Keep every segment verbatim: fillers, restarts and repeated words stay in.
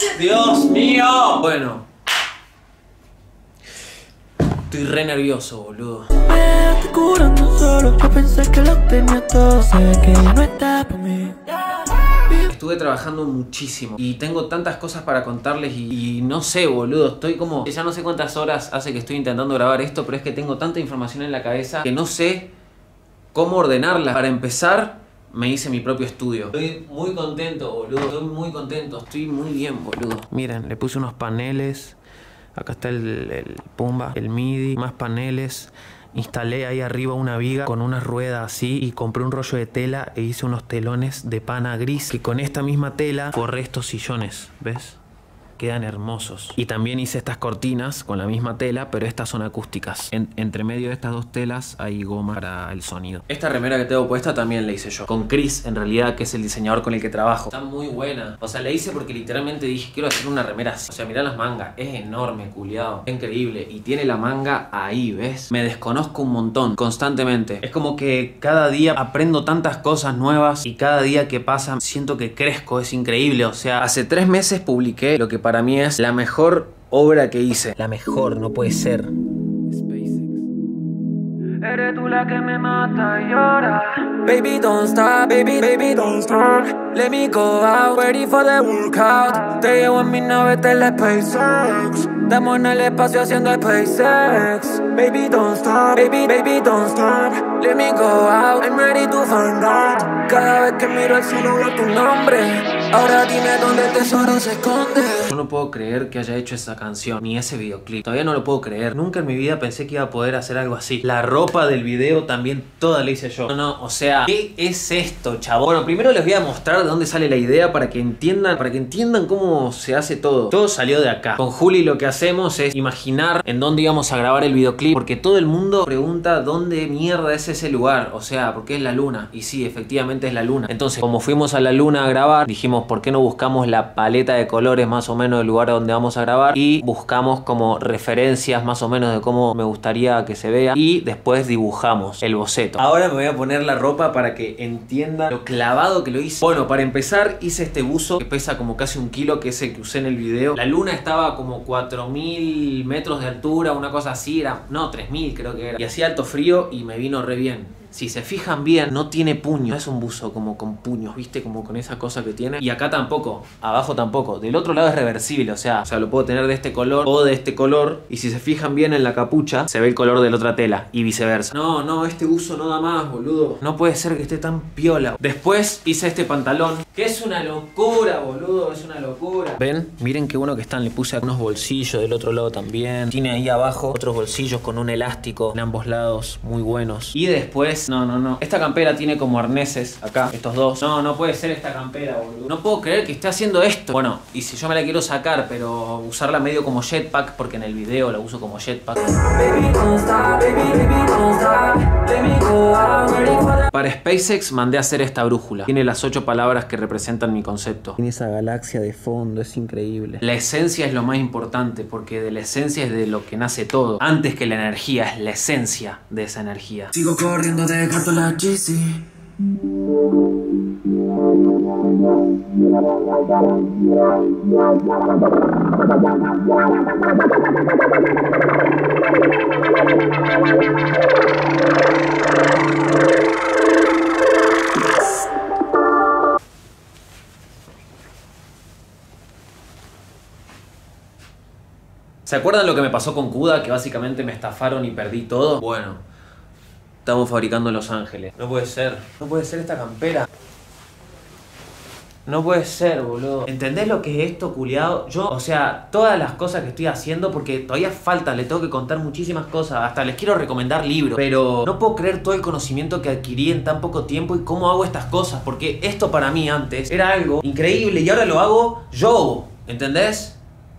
¡Dios mío! Bueno. Estoy re nervioso, boludo. Me estoy curando solo. Yo pensé que lo tenía todo. Sé que ya no está por mí. Estuve trabajando muchísimo y tengo tantas cosas para contarles y, y no sé, boludo, estoy como... Ya no sé cuántas horas hace que estoy intentando grabar esto, pero es que tengo tanta información en la cabeza que no sé cómo ordenarla. Para empezar, me hice mi propio estudio. Estoy muy contento, boludo, estoy muy contento, estoy muy bien, boludo. Miren, le puse unos paneles, acá está el, el Pumba, el MIDI, más paneles. Instalé ahí arriba una viga con una rueda así y compré un rollo de tela e hice unos telones de pana gris que con esta misma tela forré estos sillones, ¿ves? Quedan hermosos. Y también hice estas cortinas con la misma tela, pero estas son acústicas. En, entre medio de estas dos telas hay goma para el sonido. Esta remera que tengo puesta también la hice yo. Con Chris, en realidad, que es el diseñador con el que trabajo. Está muy buena. O sea, la hice porque literalmente dije, quiero hacer una remera así. O sea, mirá las mangas. Es enorme, culiado. Es increíble. Y tiene la manga ahí, ¿ves? Me desconozco un montón, constantemente. Es como que cada día aprendo tantas cosas nuevas y cada día que pasa siento que crezco. Es increíble. O sea, hace tres meses publiqué lo que para Para mí es la mejor obra que hice. La mejor, no puede ser. SpaceX. Eres tú la que me mata y llora. Baby don't stop, baby, baby don't stop. Let me go out, ready for the workout. Te llevo en mi nave de la SpaceX. Estamos en el espacio haciendo SpaceX. Baby don't stop, baby, baby don't stop. Let me go out, I'm ready to find out. Cada vez que miro al cielo veo tu nombre. Ahora dime dónde el tesoro se esconde. Yo no puedo creer que haya hecho esa canción, ni ese videoclip. Todavía no lo puedo creer. Nunca en mi vida pensé que iba a poder hacer algo así. La ropa del video también toda la hice yo. No, no, o sea, ¿qué es esto, chavo? Bueno, primero les voy a mostrar de dónde sale la idea para que entiendan, para que entiendan cómo se hace todo. Todo salió de acá. Con Juli lo que hacemos es imaginar en dónde íbamos a grabar el videoclip, porque todo el mundo pregunta dónde mierda es ese lugar. O sea, porque es la luna. Y sí, efectivamente es la luna. Entonces, como fuimos a la luna a grabar, dijimos, ¿por qué no buscamos la paleta de colores más o menos del lugar donde vamos a grabar? Y buscamos como referencias más o menos de cómo me gustaría que se vea. Y después dibujamos el boceto. Ahora me voy a poner la ropa para que entiendan lo clavado que lo hice. Bueno, para empezar hice este buzo que pesa como casi un kilo, que es el que usé en el video. La luna estaba como cuatro mil metros de altura, una cosa así. Era, no, tres mil creo que era. Y hacía alto frío y me vino re bien. Si se fijan bien, no tiene puño. No es un buzo como con puños, ¿viste? Como con esa cosa que tiene. Y acá tampoco, abajo tampoco. Del otro lado es reversible, o sea, o sea, lo puedo tener de este color o de este color. Y si se fijan bien en la capucha, se ve el color de la otra tela y viceversa. No, no, este buzo no da más, boludo. No puede ser que esté tan piola. Después hice este pantalón, que es una locura, boludo. Es una locura. ¿Ven? Miren qué bueno que están. Le puse unos bolsillos del otro lado también. Tiene ahí abajo otros bolsillos con un elástico en ambos lados, muy buenos. Y después... No, no, no. Esta campera tiene como arneses acá, estos dos. No, no puede ser esta campera, boludo. No puedo creer que esté haciendo esto. Bueno, y si yo me la quiero sacar, pero usarla medio como jetpack, porque en el video la uso como jetpack. Para SpaceX mandé a hacer esta brújula. Tiene las ocho palabras que representan mi concepto. Tiene esa galaxia de fondo, es increíble. La esencia es lo más importante, porque de la esencia es de lo que nace todo. Antes que la energía, es la esencia de esa energía. Sigo corriendo de gato la G C. ¿Se acuerdan lo que me pasó con Kuda? Que básicamente me estafaron y perdí todo. Bueno, estamos fabricando en Los Ángeles. No puede ser. No puede ser esta campera. No puede ser, boludo. ¿Entendés lo que es esto, culiado? Yo, o sea, todas las cosas que estoy haciendo, porque todavía falta, le tengo que contar muchísimas cosas. Hasta les quiero recomendar libros. Pero no puedo creer todo el conocimiento que adquirí en tan poco tiempo y cómo hago estas cosas. Porque esto para mí antes era algo increíble y ahora lo hago yo. ¿Entendés?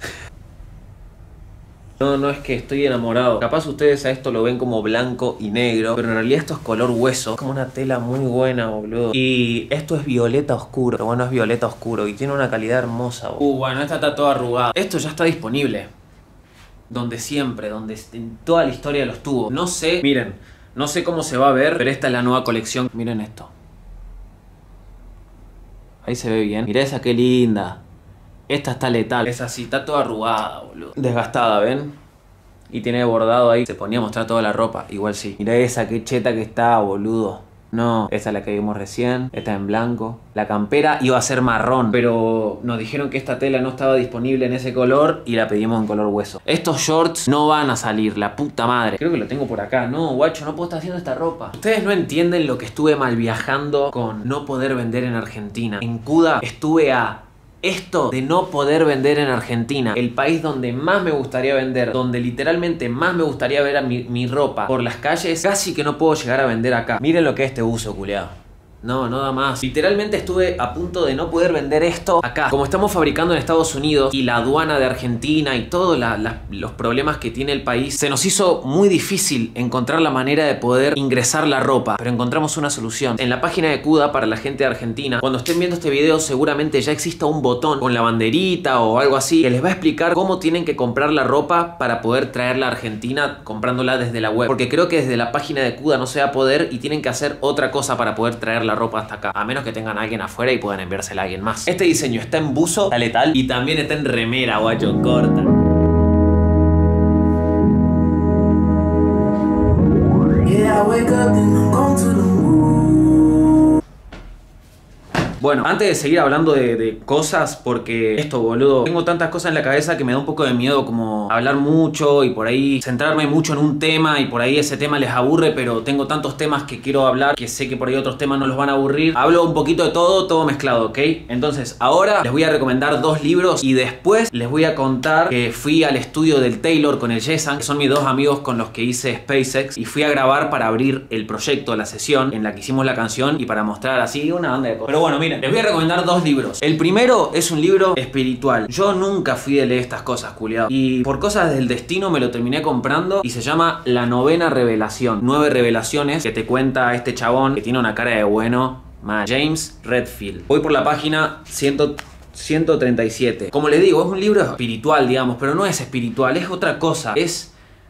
No, no es que estoy enamorado. Capaz ustedes a esto lo ven como blanco y negro, pero en realidad esto es color hueso. Es como una tela muy buena, boludo. Y esto es violeta oscuro. Pero bueno, es violeta oscuro y tiene una calidad hermosa, boludo. Uh, bueno, esta está toda arrugada. Esto ya está disponible. Donde siempre, donde en toda la historia los tuvo. No sé, miren, no sé cómo se va a ver, pero esta es la nueva colección. Miren esto. Ahí se ve bien. Mirá esa, qué linda. Esta está letal. Es así, está toda arrugada, boludo. Desgastada, ¿ven? Y tiene bordado ahí. Se ponía a mostrar toda la ropa. Igual sí. Mirá esa, qué cheta que está, boludo. No, esa es la que vimos recién. Esta en blanco. La campera iba a ser marrón, pero nos dijeron que esta tela no estaba disponible en ese color y la pedimos en color hueso. Estos shorts no van a salir, la puta madre. Creo que lo tengo por acá. No, guacho, no puedo estar haciendo esta ropa. Ustedes no entienden lo que estuve mal viajando con no poder vender en Argentina. En Cuda estuve a... esto de no poder vender en Argentina, el país donde más me gustaría vender, donde literalmente más me gustaría ver a mi, mi ropa por las calles, casi que no puedo llegar a vender acá. Miren lo que es este buzo, culeado. No, no da más. Literalmente estuve a punto de no poder vender esto acá. Como estamos fabricando en Estados Unidos y la aduana de Argentina y todos la, la, los problemas que tiene el país, se nos hizo muy difícil encontrar la manera de poder ingresar la ropa. Pero encontramos una solución. En la página de Cuda para la gente de Argentina, cuando estén viendo este video seguramente ya exista un botón con la banderita o algo así que les va a explicar cómo tienen que comprar la ropa para poder traerla a Argentina comprándola desde la web. Porque creo que desde la página de Cuda no se va a poder y tienen que hacer otra cosa para poder traerla ropa hasta acá, a menos que tengan a alguien afuera y puedan enviársela a alguien más. Este diseño está en buzo, está letal, y también está en remera, guacho, corta. Yeah, I wake up and I'm going to the moon. Bueno, antes de seguir hablando de, de cosas, porque esto, boludo, tengo tantas cosas en la cabeza que me da un poco de miedo como hablar mucho y por ahí centrarme mucho en un tema y por ahí ese tema les aburre, pero tengo tantos temas que quiero hablar que sé que por ahí otros temas no los van a aburrir. Hablo un poquito de todo, todo mezclado, ¿ok? Entonces, ahora les voy a recomendar dos libros y después les voy a contar que fui al estudio del Taylor con el Yesan, que son mis dos amigos con los que hice SpaceX, y fui a grabar para abrir el proyecto, la sesión en la que hicimos la canción y para mostrar así una banda de cosas. Pero bueno, miren, les voy a recomendar dos libros. El primero es un libro espiritual. Yo nunca fui de leer estas cosas, culiado. Y por cosas del destino me lo terminé comprando y se llama La Novena Revelación. Nueve revelaciones que te cuenta este chabón que tiene una cara de bueno, man, James Redfield. Voy por la página ciento treinta y siete. Como les digo, es un libro espiritual, digamos, pero no es espiritual, es otra cosa. Es...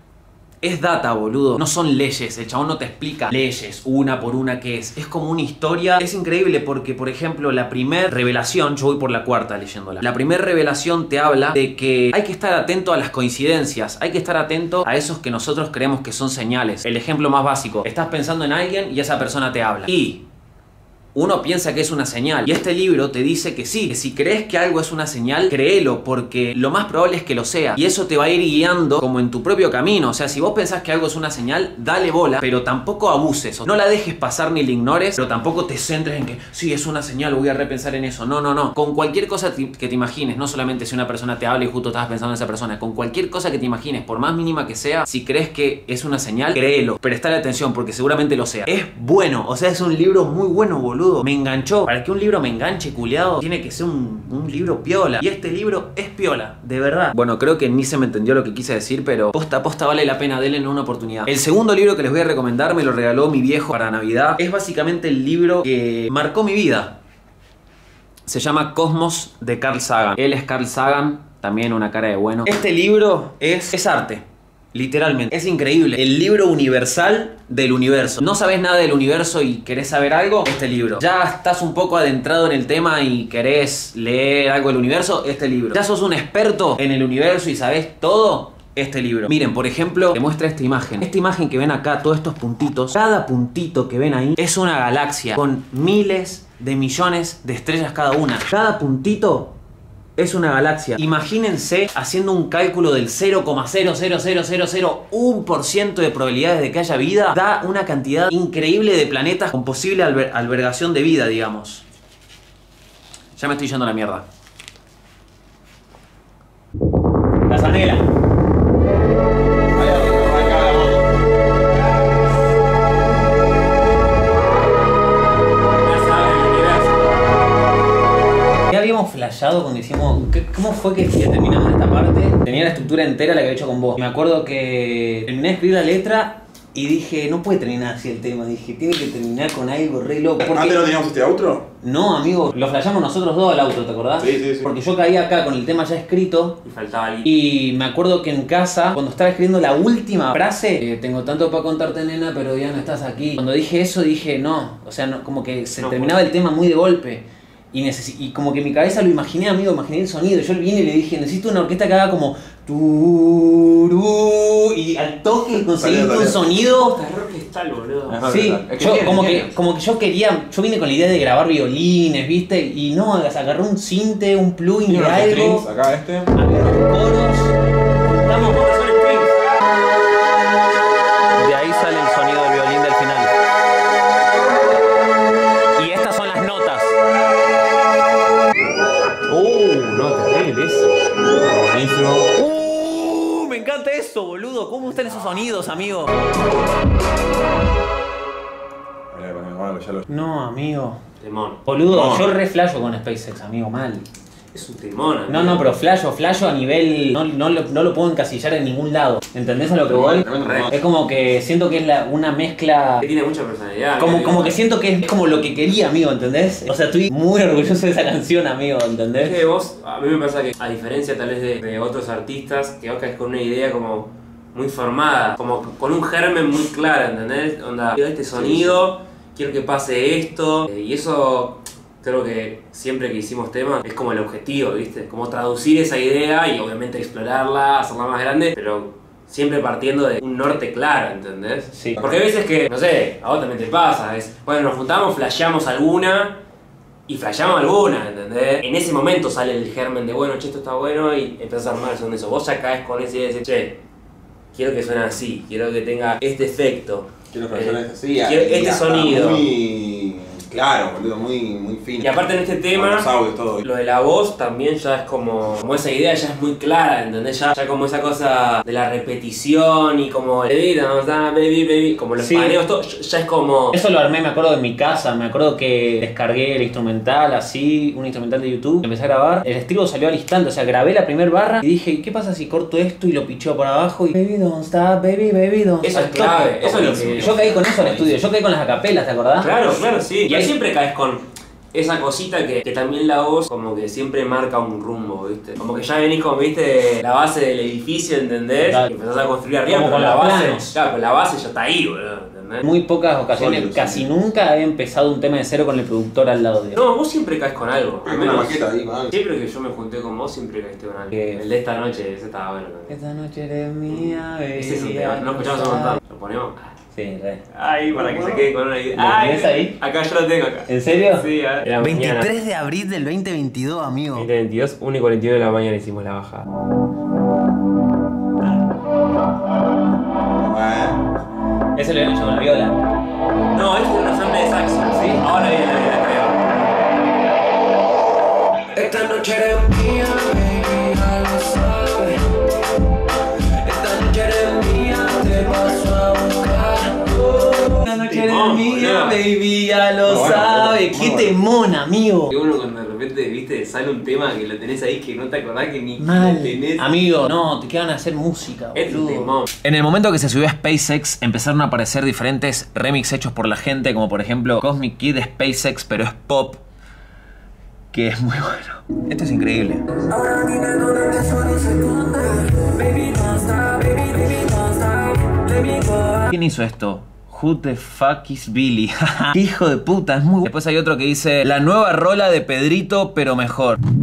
Es data, boludo. No son leyes. El chabón no te explica leyes una por una qué es. Es como una historia. Es increíble porque, por ejemplo, la primera revelación, yo voy por la cuarta leyéndola. La primera revelación te habla de que hay que estar atento a las coincidencias. Hay que estar atento a esos que nosotros creemos que son señales. El ejemplo más básico. Estás pensando en alguien y esa persona te habla. Y... uno piensa que es una señal. Y este libro te dice que sí, que si crees que algo es una señal, créelo, porque lo más probable es que lo sea. Y eso te va a ir guiando como en tu propio camino. O sea, si vos pensás que algo es una señal, dale bola, pero tampoco abuses. No la dejes pasar ni la ignores, pero tampoco te centres en que sí, es una señal, voy a repensar en eso. No, no, no. Con cualquier cosa que te imagines, no solamente si una persona te habla y justo estabas pensando en esa persona, con cualquier cosa que te imagines, por más mínima que sea, si crees que es una señal, créelo. Prestale atención, porque seguramente lo sea. Es bueno, o sea, es un libro muy bueno, boludo. Me enganchó. Para que un libro me enganche, culiado, tiene que ser un, un libro piola. Y este libro es piola, de verdad. Bueno, creo que ni se me entendió lo que quise decir, pero posta, posta vale la pena, denle una oportunidad. El segundo libro que les voy a recomendar me lo regaló mi viejo para Navidad. Es básicamente el libro que marcó mi vida. Se llama Cosmos, de Carl Sagan. Él es Carl Sagan, también una cara de bueno. Este libro es, es arte. Literalmente, es increíble. El libro universal del universo. ¿No sabes nada del universo y querés saber algo? Este libro. ¿Ya estás un poco adentrado en el tema y querés leer algo del universo? Este libro. ¿Ya sos un experto en el universo y sabés todo? Este libro. Miren, por ejemplo, te muestra esta imagen. Esta imagen que ven acá, todos estos puntitos, cada puntito que ven ahí es una galaxia con miles de millones de estrellas cada una. Cada puntito es una galaxia. Imagínense haciendo un cálculo del cero coma cero cero cero cero cero uno por ciento de probabilidades de que haya vida. Da una cantidad increíble de planetas con posible alber albergación de vida, digamos. Ya me estoy yendo a la mierda. La zanela. Habíamos flashado cuando hicimos... ¿Cómo fue que terminamos esta parte? Tenía la estructura entera la que había hecho con vos. Me acuerdo que terminé de escribir la letra y dije, no puede terminar así el tema. Dije, tiene que terminar con algo re loco. Porque... ¿Antes no teníamos este outro? No, amigo, lo flashamos nosotros dos al auto, ¿te acordás? Sí, sí, sí. Porque yo caí acá con el tema ya escrito y faltaba alguien. Y me acuerdo que en casa, cuando estaba escribiendo la última frase, eh, tengo tanto para contarte, nena, pero ya no estás aquí. Cuando dije eso, dije, no. O sea, no, como que se no, terminaba el tema muy de golpe. Y, y como que en mi cabeza lo imaginé, amigo, imaginé el sonido. Yo vine y le dije, necesito una orquesta que haga como turú, y al toque conseguiste un sonido. Está boludo. Sí, yo como que, como que yo quería, yo vine con la idea de grabar violines, ¿viste? Y no, agarré un cinte, un plugin de algo. Strings, acá este. Había unos coros. Estamos con son strings. De ahí sale el sonido del violín del final. Y estas son las notas. Uh, no, terrible eso. Buenísimo. Uh, me encanta eso, boludo. ¿Cómo están esos sonidos, amigo? No, amigo. Temón. Boludo, No. yo re flasho con SpaceX, amigo, mal. Es un temón, amigo. No, no, pero flasho, flasho a nivel... No, no, lo, no lo puedo encasillar en ningún lado. ¿Entendés a lo que voy? Es como que siento que es la, una mezcla... Que tiene mucha personalidad. Como, amigo. como que siento que es como lo que quería, amigo, ¿entendés? O sea, estoy muy orgulloso de esa canción, amigo, Es ¿entendés? que vos, a mí me pasa que, a diferencia tal vez de, de otros artistas, que vos caes con una idea como muy formada, como con un germen muy claro, ¿entendés? Onda, quiero este sonido, quiero que pase esto, eh, y eso creo que siempre que hicimos temas es como el objetivo, ¿viste? Como traducir esa idea y obviamente explorarla, hacerla más grande, pero siempre partiendo de un norte claro, ¿entendés? Sí. Porque hay veces que, no sé, a vos también te pasa, es, bueno, nos juntamos, flasheamos alguna, y flasheamos alguna, ¿entendés? En ese momento sale el germen de, bueno, che, esto está bueno, y empezás a armar el son de eso. Vos ya caes con esa idea de decir, che, quiero que suene así, quiero que tenga este efecto. Quiero que suene así. Quiero este sonido. Muy claro, boludo, muy, muy fino. Y aparte en este tema, Con los audios, todo. lo de la voz también ya es como, como esa idea ya es muy clara, ¿entendés? Ya, ya como esa cosa de la repetición y como baby, baby, baby, como los Sí. paneos, todo, ya es como... Eso lo armé, me acuerdo, en mi casa. Me acuerdo que descargué el instrumental así, un instrumental de YouTube. Empecé a grabar. El estribo salió al instante. O sea, grabé la primera barra y dije, ¿qué pasa si corto esto y lo picheo por abajo? Y baby don't stop, baby, baby don't Eso stop. es clave, eso es lo que... Yo caí con eso al estudio. Yo caí con las acapelas, ¿te acordás? Claro, claro, sí. Y ahí Y- siempre caes con esa cosita que, que también la voz como que siempre marca un rumbo, ¿viste? Como que ya venís como, ¿viste? La base del edificio, ¿entendés? Claro. Y empezás a construir arriba, Como pero con la los base... planos. Claro, pero la base ya está ahí, boludo, ¿entendés? Muy pocas ocasiones, Sólido, casi sí. nunca he empezado un tema de cero con el productor al lado de él. No, vos siempre caes con algo. Al Una menos maqueta ahí, man. siempre que yo me junté con vos, siempre caíste con algo. Que- El de esta noche, ese estaba bueno también. Esta noche eres mía, baby. Ese es un tema, no escuchamos un montón. ¿Lo ponemos? Sí, re. Ahí, para que se quede con una idea. ¿Lo tenés ahí? Acá yo lo tengo acá. ¿En serio? Sí, a ver. veintitrés de abril del veinte veintidós, amigo. veinte veintidós, una y cuarenta y uno de la mañana hicimos la bajada. Bueno. Ese lo habían hecho con la viola. No, este es un ensamble de saxo, ¿sí? Ahora viene la viola, creo. Esta noche eres mía, baby, ya lo sabes. Esta noche eres mía, te paso a buscar. Esta noche Temón, eres mía, boludo. baby, ya lo Muy bueno, sabe. muy Qué bueno. temón, amigo. Que uno cuando de repente, viste, sale un tema que lo tenés ahí que no te acordás que ni Mal. lo tenés. Amigo, no, te quedan a hacer música, Es un boludo. temón. En el momento que se subió a SpaceX empezaron a aparecer diferentes remix hechos por la gente, como por ejemplo Cosmic Kid de SpaceX, pero es pop, que es muy bueno. Esto es increíble. Ahora dime dónde te suena ese conde. Baby, don't stop, baby, baby, don't stop. Let me go. ¿Quién hizo esto? Who the fuck is Billy? ¡Qué hijo de puta! Es muy bueno. Después hay otro que dice la nueva rola de Pedrito, pero mejor. Eres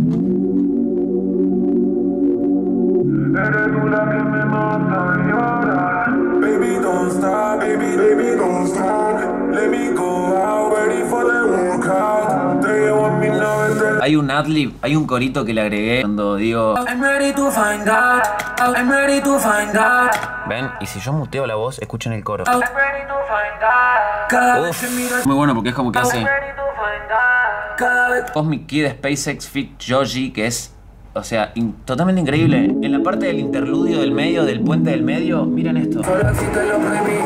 tú la que me mata y ahora. Baby, don't stop, baby, baby, don't stop. Let me go out, ready for the workout. Te llevo a mi nave, te Hay un adlib, hay un corito que le agregué cuando digo... I'm ready to find out. I'm ready to find out. Ven, y si yo muteo la voz, escuchen el coro. I'm ready to find out. Cada vez Uf, que miro, muy bueno porque es como que I'm hace ready to find out. Cada vez Cosmic Kid SpaceX Fit Joji, que es, o sea, in- totalmente increíble. En la parte del interludio del medio, del puente del medio, miren esto. solo existe lo prohibido.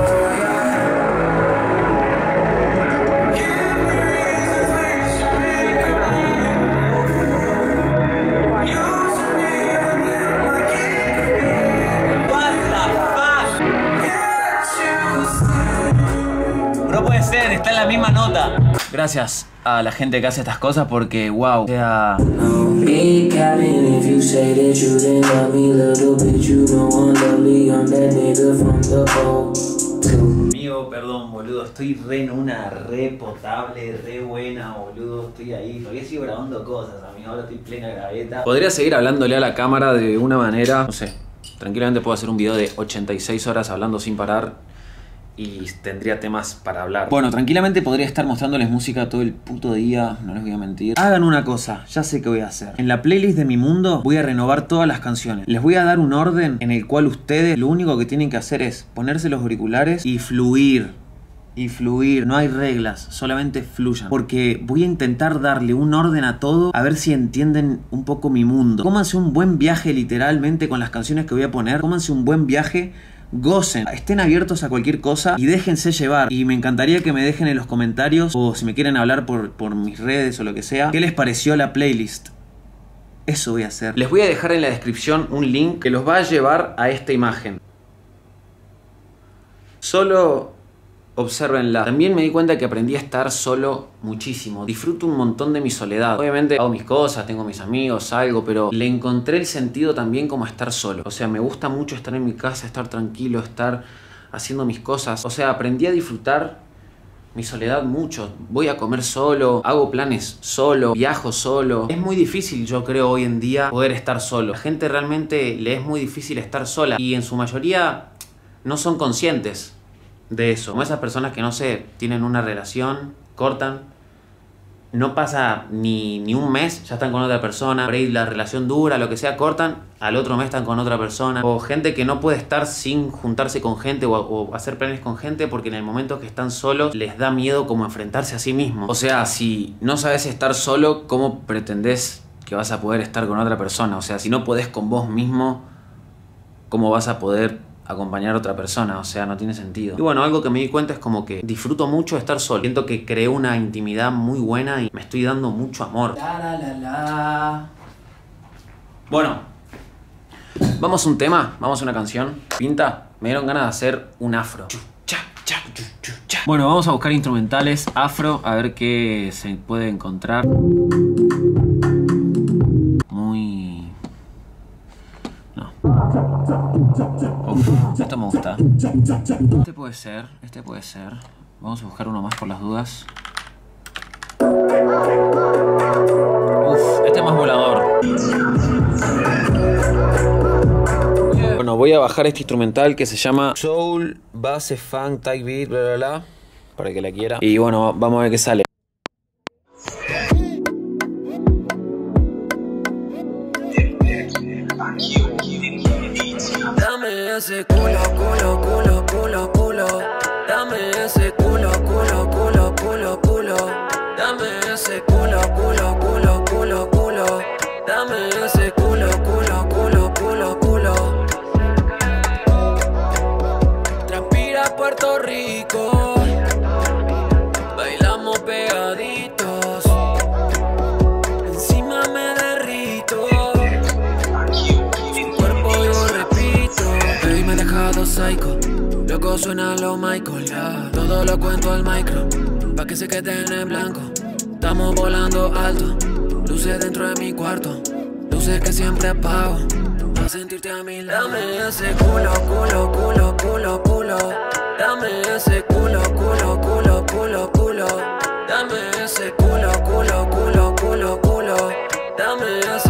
No puede ser, está en la misma nota. Gracias a la gente que hace estas cosas porque, wow, o sea... Big cabin, if you say that you didn't love me, little bitch, you don't want to be. I'm that nigga from the boat. Amigo, amigo, perdón, boludo. Estoy re en una re potable, re buena, boludo. Estoy ahí. Todavía sigo grabando cosas, amigo. Ahora estoy plena graveta. Podría seguir hablándole a la cámara de una manera, no sé. Tranquilamente puedo hacer un video de ochenta y seis horas hablando sin parar. Y tendría temas para hablar. Bueno, tranquilamente podría estar mostrándoles música todo el puto día, no les voy a mentir. Hagan una cosa, ya sé qué voy a hacer. En la playlist de Mi Mundo voy a renovar todas las canciones. Les voy a dar un orden en el cual ustedes lo único que tienen que hacer es ponerse los auriculares y fluir. Y fluir, no hay reglas, solamente fluyan. Porque voy a intentar darle un orden a todo, a ver si entienden un poco mi mundo. Cómanse un buen viaje literalmente con las canciones que voy a poner. Cómanse un buen viaje. Gocen, estén abiertos a cualquier cosa y déjense llevar. Y me encantaría que me dejen en los comentarios, o si me quieren hablar por, por mis redes o lo que sea, qué les pareció la playlist. Eso voy a hacer. Les voy a dejar en la descripción un link que los va a llevar a esta imagen. Solo obsérvenla. También me di cuenta que aprendí a estar solo muchísimo. Disfruto un montón de mi soledad. Obviamente hago mis cosas, tengo mis amigos, salgo, pero le encontré el sentido también como estar solo. O sea, me gusta mucho estar en mi casa, estar tranquilo, estar haciendo mis cosas. O sea, aprendí a disfrutar mi soledad mucho. Voy a comer solo, hago planes solo, viajo solo. Es muy difícil, yo creo, hoy en día poder estar solo. La gente realmente le es muy difícil estar sola y en su mayoría no son conscientes de eso. Como esas personas que no sé, tienen una relación, cortan, no pasa ni, ni un mes, ya están con otra persona, por ahí la relación dura, lo que sea, cortan, al otro mes están con otra persona. O gente que no puede estar sin juntarse con gente o, o hacer planes con gente porque en el momento que están solos les da miedo como enfrentarse a sí mismos. O sea, si no sabes estar solo, ¿cómo pretendés que vas a poder estar con otra persona? O sea, si no podés con vos mismo, ¿cómo vas a poder acompañar a otra persona? O sea, no tiene sentido. Y bueno, algo que me di cuenta es como que disfruto mucho de estar solo. Siento que creo una intimidad muy buena y me estoy dando mucho amor. La, la, la, la. Bueno, vamos a un tema, vamos a una canción. Pinta, me dieron ganas de hacer un afro. Bueno, vamos a buscar instrumentales afro, a ver qué se puede encontrar. Muy... no. Uf, esto me gusta. Este puede ser, este puede ser. Vamos a buscar uno más por las dudas. Uf, este es más volador. Bueno, voy a bajar este instrumental que se llama Soul, Base, Funk, Type Beat, bla bla bla, para el que la quiera. Y bueno, vamos a ver qué sale. Dame ese culo, culo, culo, culo, culo. Dame ese culo, culo, culo, culo, culo. Dame ese culo, culo, culo, culo, culo. Dame ese culo, culo, culo, culo, culo. Transpira Puerto Rico. Bailamos pegaditos. Encima me derrito. Sin cuerpo yo repito. Baby me he dejado psycho. Loco suena lo Michael, yeah. Todo lo cuento al micro, pa' que se queden en blanco. Estamos volando alto, luces dentro de mi cuarto, luces que siempre apago, pa' sentirte a mi lado. Dame ese culo, culo, culo, culo, culo. Dame ese culo, culo, culo, culo, culo. Dame ese culo, culo, culo, culo, culo. Dame ese